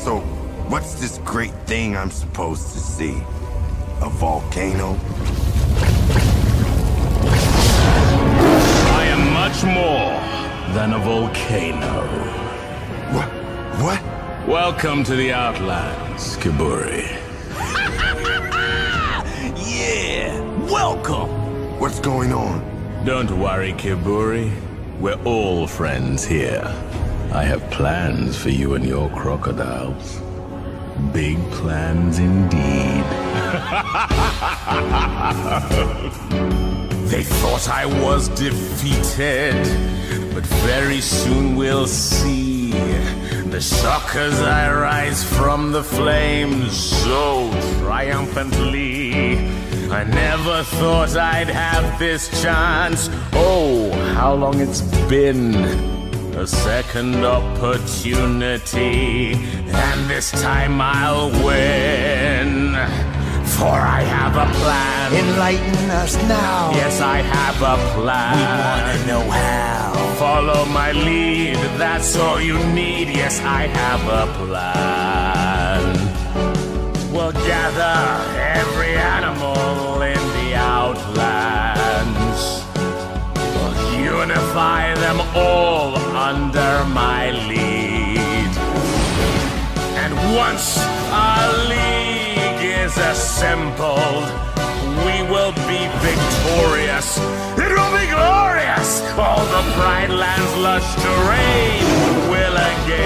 So, what's this great thing I'm supposed to see? A volcano? I am much more than a volcano. What? Welcome to the Outlands, Kiburi. Yeah, welcome! What's going on? Don't worry, Kiburi. We're all friends here. I have plans for you and your crocodiles. Big plans indeed. They thought I was defeated, but very soon we'll see. The shock as I rise from the flames so triumphantly. I never thought I'd have this chance. Oh, how long it's been. A second opportunity, and this time I'll win. For I have a plan. Enlighten us now. Yes, I have a plan. We wanna know how. Follow my lead, that's all you need. Yes, I have a plan. We'll gather every animal in the Outlands. We'll unify them all under my lead. And once our league is assembled, we will be victorious. It will be glorious. All the Pride Land's lush terrain will again